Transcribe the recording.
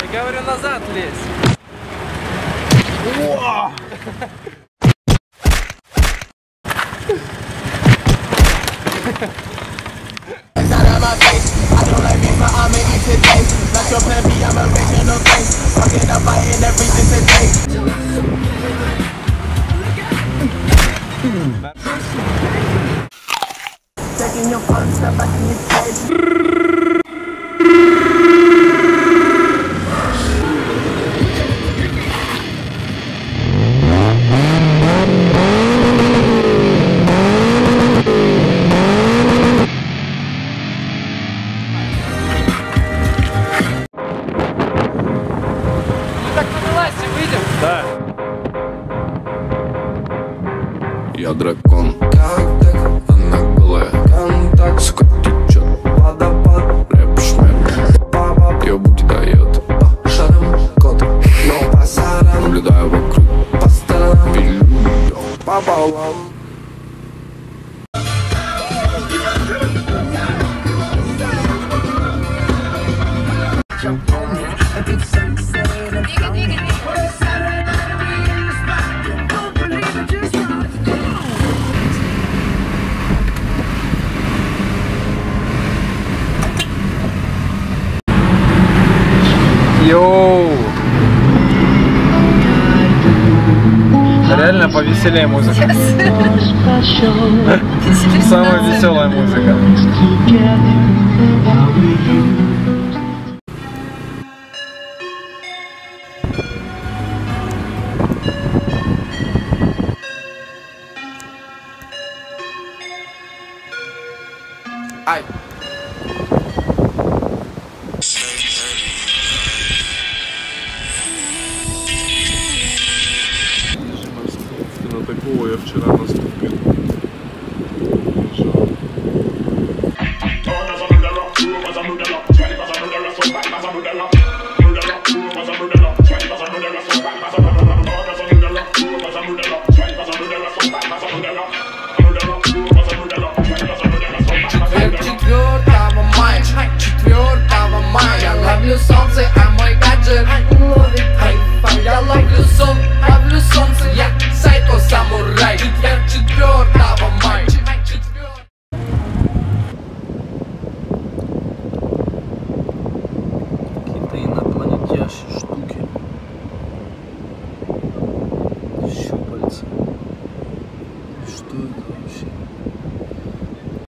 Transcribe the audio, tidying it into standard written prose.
Говорю, назад лезь. О! Да. Я дракон, она голая, сука течет, водопад, рэп-шмэп, ее бути дает, по шарам, кот, но по сарам, наблюдаю вокруг, по сторонам, пилю ее пополам. Йоу! Реально повеселее музыка. Самая веселая музыка. Ай! На такого я вчера